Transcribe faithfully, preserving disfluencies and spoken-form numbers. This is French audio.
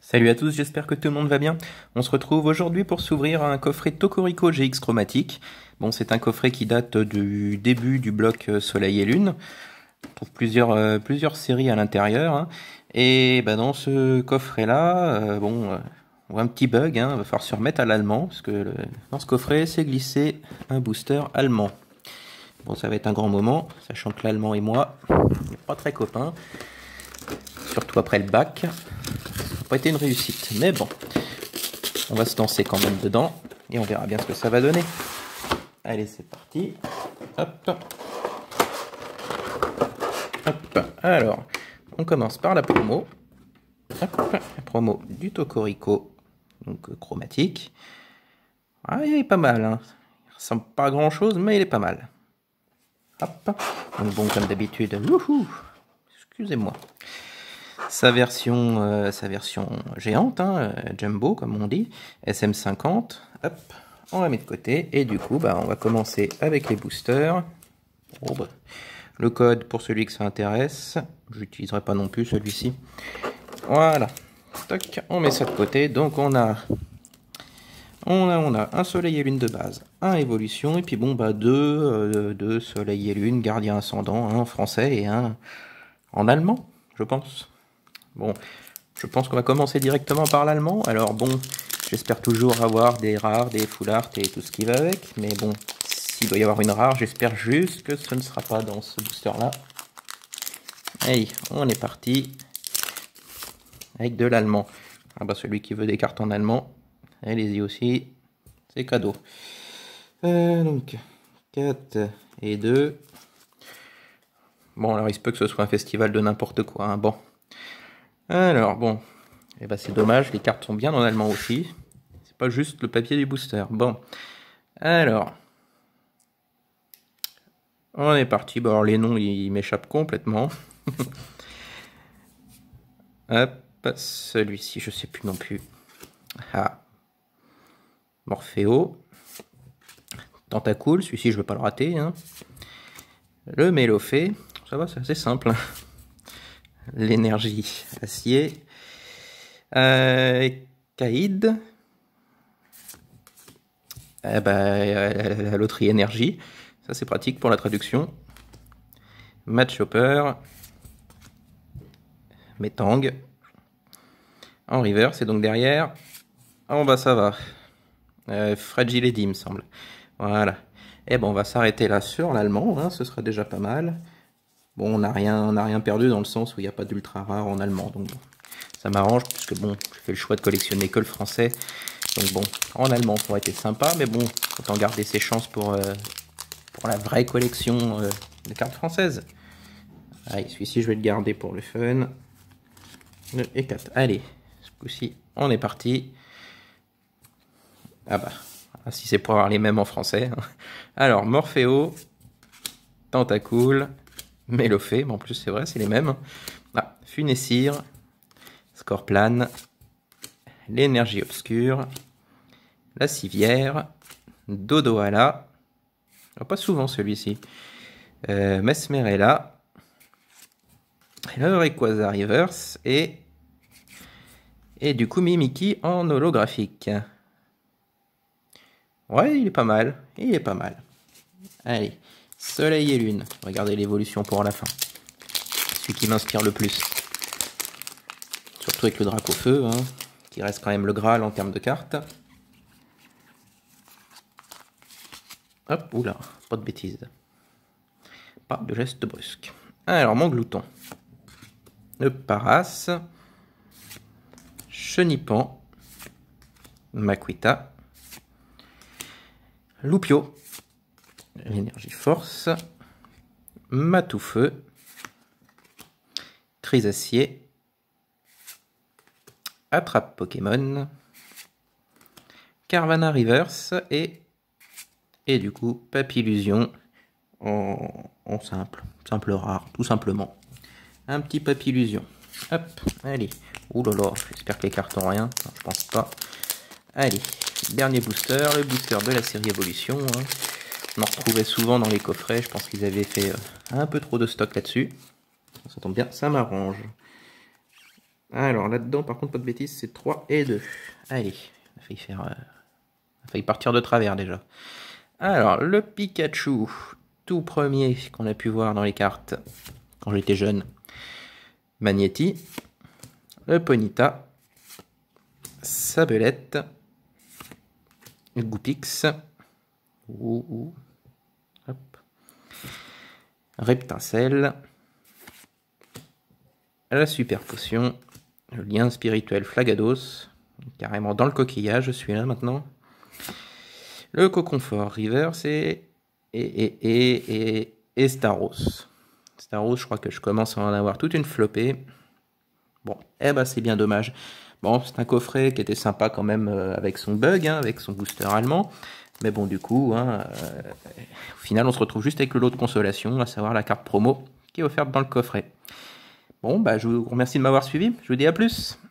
Salut à tous, j'espère que tout le monde va bien. On se retrouve aujourd'hui pour s'ouvrir un coffret Tocorico G X Chromatique. Bon, c'est un coffret qui date du début du bloc Soleil et Lune. On trouve plusieurs, euh, plusieurs séries à l'intérieur. Hein. Et bah, dans ce coffret-là, euh, bon, euh, on voit un petit bug. Hein, va falloir se remettre à l'allemand, parce que le, dans ce coffret, c'est glissé un booster allemand. Bon, ça va être un grand moment, sachant que l'allemand et moi, on n'est pas très copains. Surtout après le bac. Pas été une réussite, mais bon, on va se lancer quand même dedans et on verra bien ce que ça va donner. Allez, c'est parti. Hop. Hop. Alors, on commence par la promo. Hop. La promo du Tocorico, donc euh, chromatique. Ah, il est pas mal. Hein. Il ressemble pas à grand chose, mais il est pas mal. Hop. Donc bon, comme d'habitude, wouhou. Excusez-moi. Sa version, euh, sa version géante, hein, jumbo comme on dit, S M cinquante, hop, on la met de côté, et du coup, bah, on va commencer avec les boosters. Oh, bah. Le code pour celui que ça intéresse, je n'utiliserai pas non plus celui-ci. Voilà, toc, on met ça de côté, donc on a, on a, on a un soleil et lune de base, un évolution, et puis bon, bah, deux, euh, deux soleil et lune, gardien ascendant, un en français et un en allemand, je pense. Bon, je pense qu'on va commencer directement par l'allemand. Alors bon, j'espère toujours avoir des rares, des full art et tout ce qui va avec. Mais bon, s'il doit y avoir une rare, j'espère juste que ce ne sera pas dans ce booster-là. Allez, on est parti. Avec de l'allemand. Ah bah celui qui veut des cartes en allemand, allez-y aussi. C'est cadeau. Euh, donc, quatre et deux. Bon, alors il se peut que ce soit un festival de n'importe quoi. Hein. Bon. Alors, bon, eh ben, c'est dommage, les cartes sont bien en allemand aussi. C'est pas juste le papier du booster. Bon, alors, on est parti. Bon, alors les noms, ils m'échappent complètement. Hop, celui-ci, je sais plus non plus. Ah, Morpheo. Tentacool, celui-ci, je veux pas le rater. Hein. Le Mélophée, ça va, c'est assez simple. L'énergie acier. Euh, Caïd. Eh ben, euh, la loterie énergie. Ça, c'est pratique pour la traduction. Match Chopper. Metang. En reverse, et donc derrière. Oh, bah, ça va. Euh, Fragile Eddy, me semble. Voilà. Et bon, on va s'arrêter là sur l'allemand. Hein, ce sera déjà pas mal. Bon, on n'a rien, on n'a rien perdu dans le sens où il n'y a pas d'ultra rare en allemand. Donc, bon, ça m'arrange, puisque bon, je fais le choix de collectionner que le français. Donc bon, en allemand, ça aurait été sympa, mais bon, autant garder ses chances pour, euh, pour la vraie collection euh, de cartes françaises. Allez, celui-ci, je vais le garder pour le fun. Le E quatre. Allez, ce coup-ci, on est parti. Ah bah, si c'est pour avoir les mêmes en français. Alors, Morpheo, Tentacool, Mélophée, mais en plus c'est vrai, c'est les mêmes. Ah, Funessir, Scorplane, l'énergie obscure, la civière, Dodohala, alors pas souvent celui-ci, euh, Mesmerella, le Rayquaza Reverse et, et du coup Mimikyu en holographique. Ouais, il est pas mal, il est pas mal. Allez, Soleil et Lune, regardez l'évolution pour la fin. Celui qui m'inspire le plus. Surtout avec le Dracofeu, hein, qui reste quand même le Graal en termes de cartes. Hop, oula, pas de bêtises. Pas de geste brusque. Alors, mon glouton. Le Paras. Chenipan. Makuita. Loupio. L'énergie force. Matoufeu. Crisacier. Attrape Pokémon. Carvana Reverse et et du coup Papillusion en, en simple, simple rare, tout simplement. Un petit Papillusion. Hop, allez. Ouh là là, j'espère que les cartes ont rien. Non, je pense pas. Allez, dernier booster, le booster de la série Évolution. Hein. On en retrouvait souvent dans les coffrets. Je pense qu'ils avaient fait euh, un peu trop de stock là-dessus. Ça tombe bien, ça m'arrange. Alors là-dedans, par contre, pas de bêtises, c'est trois et deux. Allez, on a failli faire... Euh... On a failli partir de travers déjà. Alors, le Pikachu, tout premier qu'on a pu voir dans les cartes quand j'étais jeune. Magnéti. Le Ponyta. Sabelette. Goupix. Ouh, ouh. Hop. Reptincelle. La super potion. Le lien spirituel Flagados. Carrément dans le coquillage, je suis là maintenant. Le Coconfort Reverse et, et, et, et, et, et Staros. Staros, je crois que je commence à en avoir toute une flopée. Bon, eh ben c'est bien dommage. Bon, c'est un coffret qui était sympa quand même euh, avec son bug, hein, avec son booster allemand. Mais bon, du coup, hein, euh, au final, on se retrouve juste avec le lot de consolation, à savoir la carte promo qui est offerte dans le coffret. Bon, bah, je vous remercie de m'avoir suivi. Je vous dis à plus.